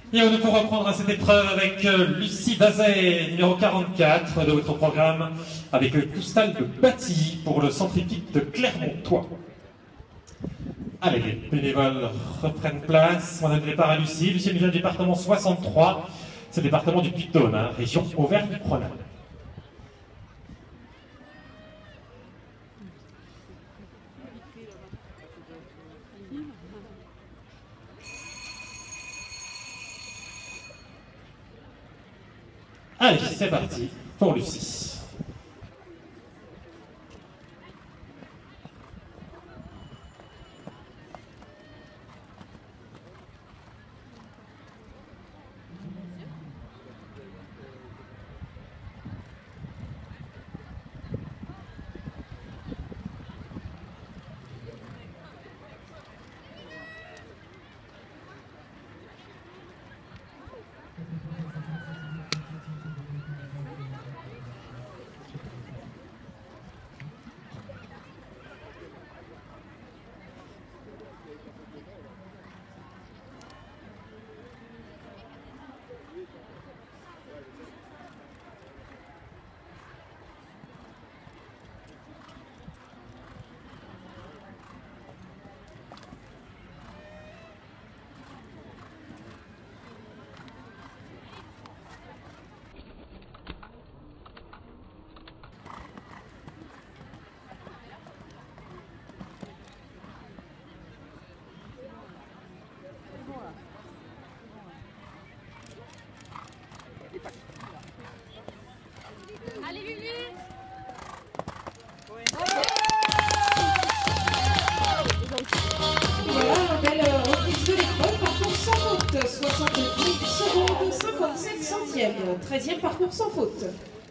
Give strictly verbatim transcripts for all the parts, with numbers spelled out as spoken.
Et on pour reprendre cette épreuve avec euh, Lucie Vazet, numéro quarante-quatre de votre programme, avec euh, Coustal de Batty pour le centre hippique de Clermont-Tois. Allez, les bénévoles reprennent place. On a le départ à Lucie. Lucie nous vient du département soixante-trois, c'est le département du Puy-de-Dôme, hein, région Auvergne-Rhône-Alpes. Allez, c'est parti pour Lucie. Allez, Lulu! Voilà, belle reprise de l'épreuve, parcours sans faute, soixante-dix secondes, cinquante-sept centièmes, treizième parcours sans faute.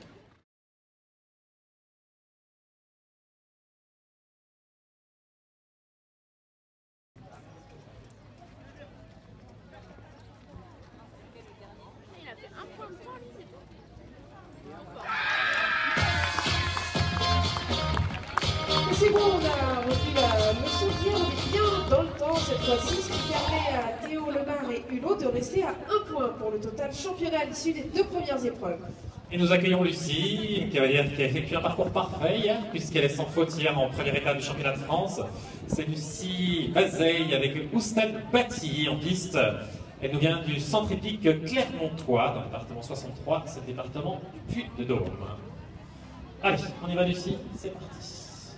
Il a fait un point de temps, lui, c'est tout. C'est bon, on a repris la leçon d'hier, on est bien dans le temps cette fois-ci, ce qui permet à Théo Lemar et Hulot de rester à un point pour le total championnat à l'issue des deux premières épreuves. Et nous accueillons Lucie, une cavalière qui a effectué un parcours parfait hier, puisqu'elle est sans faute hier en première étape du championnat de France. C'est Lucie Vazet avec Coustal de Batty en piste. Elle nous vient du centre hippique Clermont-Tois, dans le département soixante-trois, c'est le département du Puy-de-Dôme. Allez, on y va Lucie, c'est parti.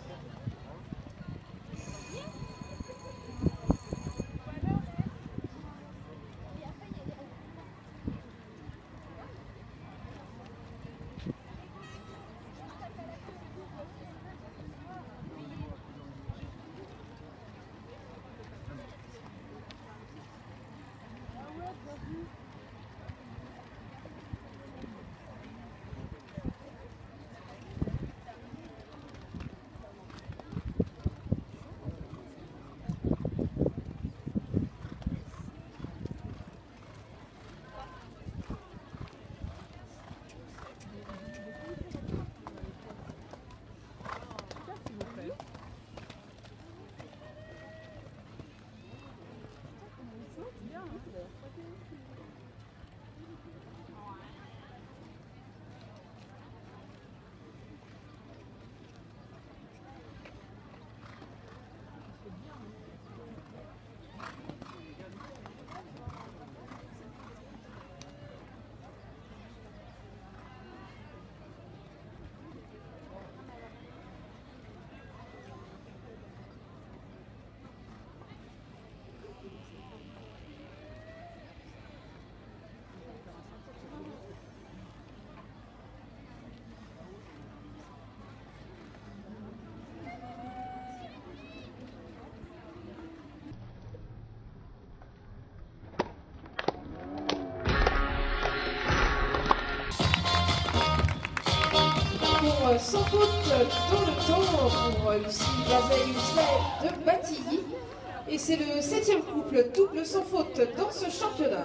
Sans faute dans le temps pour Lucie Vazet de Batty. Et c'est le septième couple double sans faute dans ce championnat.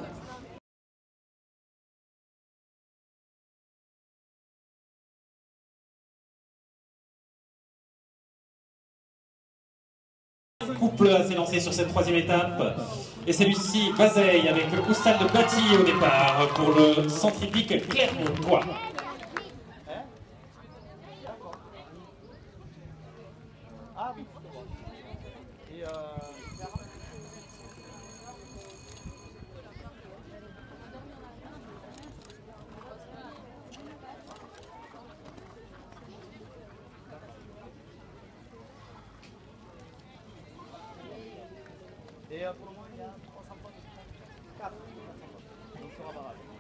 couple à s'élancer sur cette troisième étape. Et c'est Lucie Bazeille avec Oustal de Bati au départ pour le centripique Clermont-Poix. Ah oui. Et euh... Et euh, pour le moment, il y a trois cents points. quatre. Donc, sur un barrage.